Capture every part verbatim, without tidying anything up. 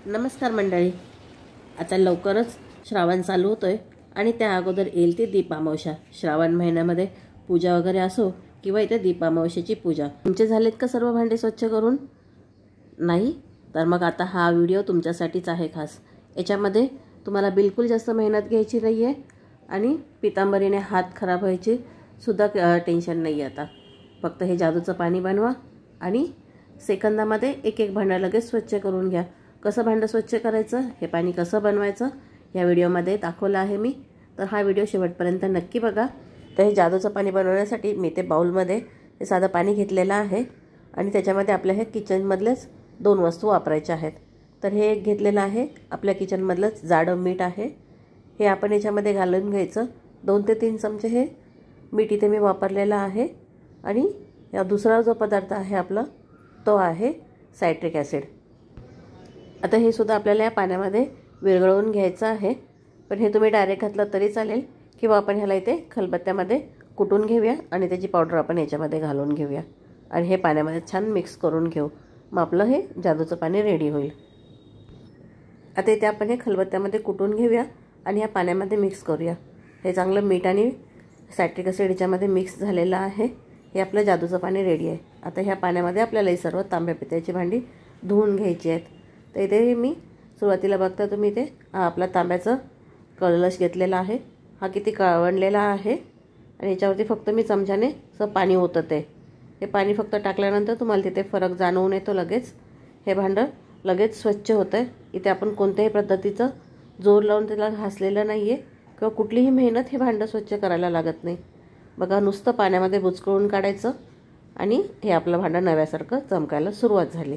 नमस्कार मंडळी, आता लवकरच श्रावण चालू होतोय आणि त्या अगोदर येईल ती दीपामावस्या। श्रावण महिन्यामध्ये पूजा वगैरे असो किंवा इथे दीपामावस्याची पूजा। तुमचे झालेत का सर्व भांडे स्वच्छ करून? नाही तर मग आता हा व्हिडिओ तुमच्यासाठीच आहे खास। याच्यामध्ये तुम्हाला बिलकुल जास्त मेहनत घ्यायची नाहीये आणि पितांबरीने हात खराब व्हायची सुद्धा टेन्शन नाही। आता फक्त हे जादूचं पाणी बनवा आणि सेकंदामध्ये एक एक भांडं लगेच स्वच्छ करून घ्या। कसं भांडं स्वच्छ करायचं, हे पाणी कसं बनवायचं या व्हिडिओमध्ये दाखवलं आहे मी, तर हा व्हिडिओ शेवटपर्यंत नक्की बघा। तर हे जादूचं पाणी बनवण्यासाठी मी ते बाउलमध्ये हे साधं पाणी घेतलेलं आहे आणि त्याच्यामध्ये आपल्या हे किचनमधलेच दोन वस्तू वापरायच्या आहेत। तर हे एक घेतलेलं आहे आपल्या किचनमधलंच जाडं मीठ आहे, हे आपण याच्यामध्ये घालून घ्यायचं। दोन ते तीन चमचे हे मीठ इथे मी वापरलेलं आहे आणि या दुसरा जो पदार्थ आहे आपला तो आहे सायट्रिक ॲसिड। आता हे सुद्धा आपल्याला या पाण्यामध्ये विरघळवून घ्यायचं आहे, पण हे तुम्ही डायरेक्ट घातलं तरी चालेल किंवा आपण ह्याला इथे खलबत्त्यामध्ये कुटून घेऊया आणि त्याची पावडर आपण याच्यामध्ये घालून घेऊया आणि हे पाण्यामध्ये छान मिक्स करून घेऊ। मग आपलं हे जादूचं पाणी रेडी होईल। आता इथे आपण हे खलबत्त्यामध्ये कुटून घेऊया आणि ह्या पाण्यामध्ये मिक्स करूया। हे चांगलं मीठ आणि सायट्रिक ॲसिड याच्यामध्ये मिक्स झालेलं आहे। हे आपलं जादूचं पाणी रेडी आहे। आता ह्या पाण्यामध्ये आपल्याला ही सर्व तांब्या पितळेची भांडी धुवून घ्यायची आहेत। तर इथे मी सुरुवातीला बघता तुम्ही इथे आपला तांब्याचा कलश घेतलेला आहे, हा किती काळवंडलेला आहे आणि याच्यावरती फक्त मी चमच्याने असं पाणी ओतते। हे पाणी फक्त टाकल्यानंतर तुम्हाला तिथे फरक जाणवून येतो लगेच। हे भांडं लगेच स्वच्छ होतं आहे। इथे आपण कोणत्याही पद्धतीचं जोर लावून त्याला घासलेलं नाही आहे किंवा कुठलीही मेहनत हे भांडं स्वच्छ करायला लागत नाही। बघा, नुसतं पाण्यामध्ये बुचकळून काढायचं आणि हे आपलं भांडं नव्यासारखं चमकायला सुरुवात झाली।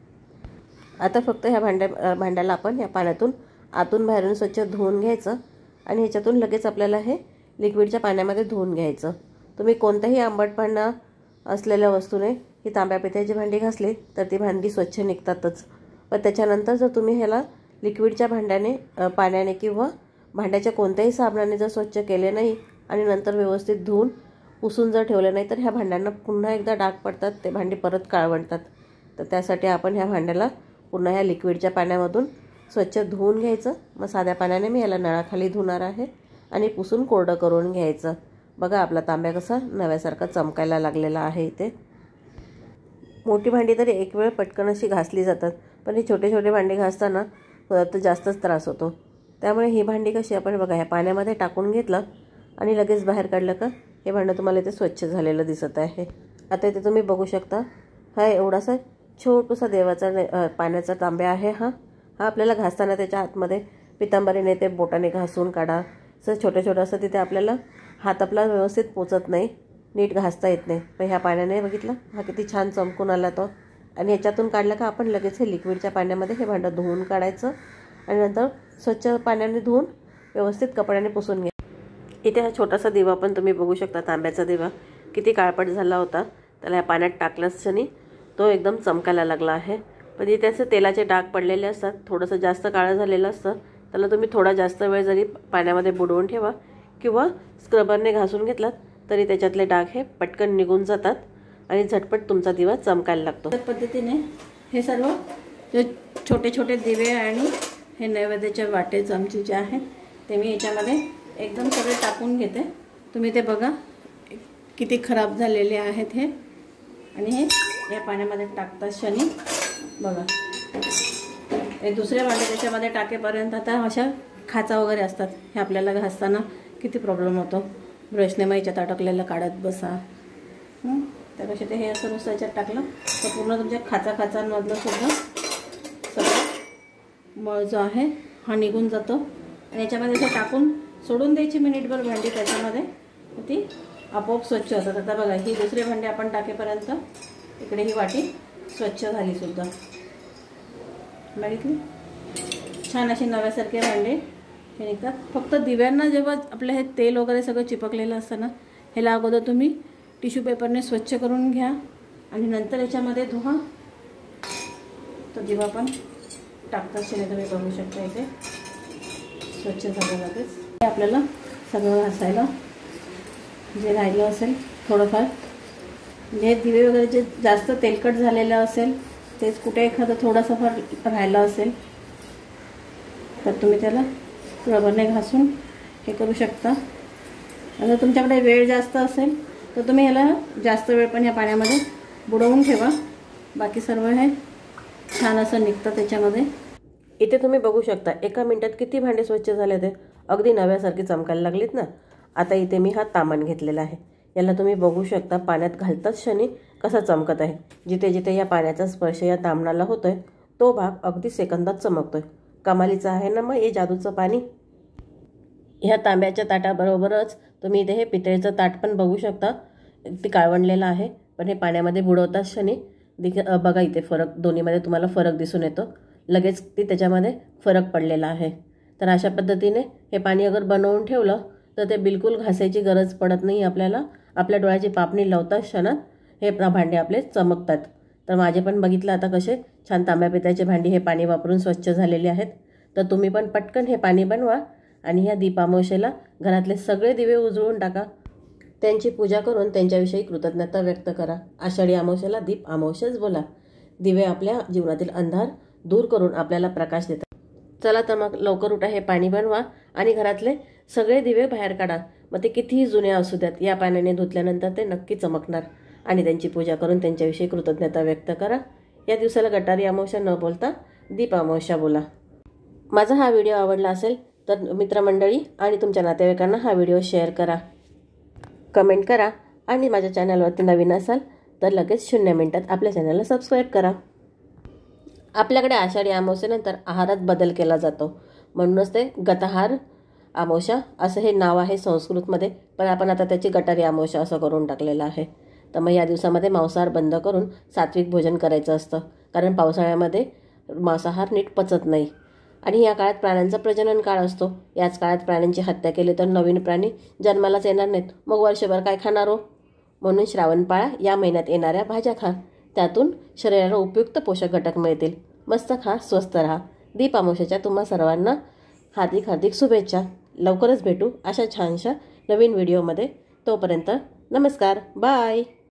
आता फक्त ह्या भांड्या भांड्याला आपण या पाण्यातून आतून बाहेरून स्वच्छ धुवून घ्यायचं आणि ह्याच्यातून लगेच आपल्याला हे लिक्विडच्या पाण्यामध्ये धुवून घ्यायचं। तुम्ही कोणत्याही आंबट पाणी असलेल्या वस्तूने ही तांब्या पितळेची भांडी घासली तर ती भांडी स्वच्छ निघतातच, पण त्याच्यानंतर जर तुम्ही ह्याला लिक्विडच्या भांड्याने पाण्याने किंवा भांड्याच्या कोणत्याही साबणाने जर स्वच्छ केले नाही आणि नंतर व्यवस्थित धुवून पुसून जर ठेवले नाही तर ह्या भांड्यांना पुन्हा एकदा डाग पडतात, ते भांडी परत काळवंडतात। तर त्यासाठी आपण ह्या भांड्याला पुन्हा ह्या लिक्विडच्या पाण्यामधून स्वच्छ धुवून घ्यायचं। मग साध्या पाण्याने मी याला नळाखाली धुणार आहे आणि पुसून कोरडं करून घ्यायचं। बघा, आपला तांब्या कसा नव्यासारखा चमकायला लागलेला आहे। इथे मोठी भांडी तरी एक वेळ पटकन अशी घासली जातात, पण हे छोटे छोटे भांडी घासताना तर जास्तच त्रास होतो। त्यामुळे ही भांडी कशी आपण बघा ह्या पाण्यामध्ये टाकून घेतलं आणि लगेच बाहेर काढलं का हे भांडं तुम्हाला इथे स्वच्छ झालेलं दिसत आहे। आता इथे तुम्ही बघू शकता हा एवढासा छोटूसा देवाचा पाण्याचा तांब्या आहे। हा हा आपल्याला घासताना त्याच्या आतमध्ये पितांबरीने ते बोटाने घासून काढा, असं छोटं छोटं असं तिथे आपल्याला हात आपला व्यवस्थित पोचत नाही, नीट घासता येत नाही। पण ह्या पाण्याने बघितलं हा किती छान चमकून आला तो आणि ह्याच्यातून काढलं का आपण लगेच हे लिक्विडच्या पाण्यामध्ये हे भांडं धुवून काढायचं आणि नंतर स्वच्छ पाण्याने धुवून व्यवस्थित कपड्याने पुसून घ्या। इथे हा छोटासा दिवा पण तुम्ही बघू शकता, तांब्याचा दिवा किती काळपट झाला होता, त्याला ह्या पाण्यात टाकल्याच क्षणी तो एकदम चमकायला लागला आहे। पण इथे असे तेलाचे डाग पडलेले असतात, थोडंसं जास्त काळं झालेलं असतं, त्याला तुम्ही थोडा जास्त वेळ जरी पाण्यामध्ये बुडवून ठेवा किंवा स्क्रबरने घासून घेतलात तरी त्याच्यातले डाग हे पटकन निघून जातात आणि झटपट तुमचा दिवा चमकायला लागतो। त्या पद्धतीने हे सर्व जे छोटे छोटे दिवे आणि हे नैवेद्याच्या वाटे चमचे जे आहेत ते मी याच्यामध्ये एकदम सगळे टाकून घेते। तुम्ही ते बघा किती खराब झालेले आहेत हे, आणि हे या पाण्यामध्ये टाकतात क्षणी बघा हे दुसरे भांडे त्याच्यामध्ये टाकेपर्यंत आता अशा खाचा वगैरे असतात, हे आपल्याला घासताना किती प्रॉब्लेम होतो। ब्रशने मग याच्यात अटकलेलं काढत बसा, त्यापेक्षा ते हे असं नुसतं याच्यात टाकलं तर पूर्ण तुमच्या खाचा खाचांमधलं सुद्धा सगळं मळ जो आहे हा निघून जातो आणि याच्यामध्ये असं टाकून सोडून द्यायची मिनिटभर भांडी, त्याच्यामध्ये ती आपोआप स्वच्छ होतात। आता बघा ही दुसरे भांडे आपण टाकेपर्यंत इकडे ही वाटी स्वच्छ झाली सुद्धा, बघितली छान अशी नव्यासारखे भांडे हे निघतात। फक्त दिव्यांना जेव्हा आपलं हे तेल वगैरे सगळं चिपकलेलं असतं ना, ह्याला अगोदर तुम्ही टिश्यू पेपरने स्वच्छ करून घ्या आणि नंतर याच्यामध्ये धुवा। तो दिवा पण टाकतात क्षणी तुम्ही बघू शकता इथे स्वच्छ झालं लगेच। हे आपल्याला सगळं घासायला जे राहिलं असेल थोडंफार, जे दिवे वगैरे जे जास्त तेलकट झालेलं असेल तेच कुठे एखादं थोडासा फार राहिलं असेल तर तुम्ही त्याला रबरने घासून हे करू शकता. जर तुमच्याकडे वेळ जास्त असेल तर तुम्ही ह्याला जास्त वेळ पण या पाण्यामध्ये बुडवून ठेवा. बाकी सर्व हे छान असं निघतं त्याच्यामध्ये. इथे तुम्ही बघू शकता एका मिनिटात किती भांडे स्वच्छ झाले ते, अगदी नव्यासारखी चमकायला लागलीत ना. आता इथे मी हा तामण घेतलेला आहे. याला तुम्ही बघू शकता पाण्यात घालताच क्षणी कसा चमकत आहे. जिथे जिथे या पाण्याचा स्पर्श या तामणाला होतोय तो भाग अगदी सेकंदात चमकतोय. कमालीचं आहे ना मग हे जादूचं पाणी. ह्या तांब्याच्या ताटाबरोबरच तुम्ही इथे हे पितळेचं ताट पण बघू शकता. ते काळवंडलेलं आहे, पण हे पाण्यामध्ये बुडवताच क्षणी दिख बघा इथे फरक, दोन्हीमध्ये तुम्हाला फरक दिसून येतो. लगेच ती त्याच्यामध्ये फरक पडलेला आहे. तर अशा पद्धतीने हे पाणी अगर बनवून ठेवलं तर ते बिलकुल घासायची गरज पडत नाही आपल्याला. आपल्या डोळ्याची पापणी लावताच क्षणात हे भांडे आपले चमकतात. तर माझे पण बघितलं आता कसे छान तांब्या पितळेचे भांडी हे पाणी वापरून स्वच्छ झालेले आहेत. तर तुम्ही पण पटकन हे पाणी बनवा आणि ह्या दीपामावशेला घरातले सगळे दिवे उजळून टाका. त्यांची पूजा करून त्यांच्याविषयी कृतज्ञता व्यक्त करा. आषाढी अमावस्येला दीप अमावस्याच बोला. दिवे आपल्या जीवनातील अंधार दूर करून आपल्याला प्रकाश देतात. चला तर मग लवकर उठा, हे पाणी बनवा आणि घरातले सगळे दिवे बाहेर काढा. मग ते कितीही जुने असू द्यात, या पाण्याने धुतल्यानंतर ते नक्की चमकणार. आणि त्यांची पूजा करून त्यांच्याविषयी कृतज्ञता व्यक्त करा. या दिवसाला गटारी अमावस्या न बोलता दीप अमावस्या बोला. माझा हा व्हिडिओ आवडला असेल तर मित्रमंडळी आणि तुमच्या नातेवाईकांना हा व्हिडिओ शेअर करा, कमेंट करा आणि माझ्या चॅनलवरती नवीन असाल तर लगेच शून्य मिनिटात आपल्या चॅनलला सबस्क्राईब करा. आपल्याकडे आषाढी अमावस्येनंतर आहारात बदल केला जातो, म्हणूनच ते गतहार अमावस्या असं हे नाव आहे संस्कृतमध्ये, पण आपण आता त्याची गटारी अमावस्या असं करून टाकलेलं आहे. तर मग या दिवसामध्ये मांसाहार बंद करून सात्विक भोजन करायचं असतं, कारण पावसाळ्यामध्ये मांसाहार नीट पचत नाही. आणि या काळात प्राण्यांचा प्रजनन काळ असतो. याच काळात प्राण्यांची हत्या केली तर नवीन प्राणी जन्मालाच येणार नाहीत, मग वर्षभर काय खाणार हो. म्हणून श्रावण पाळा, या महिन्यात येणाऱ्या भाज्या खा, त्यातून शरीराला उपयुक्त पोषक घटक मिळतील. मस्त खा, स्वस्त राहा. दीप अमावस्येच्या तुम्हा सर्वांना हार्दिक हार्दिक शुभेच्छा. लवकरच भेटू अशा छानशा नवीन व्हिडिओमध्ये. तोपर्यंत नमस्कार, बाय.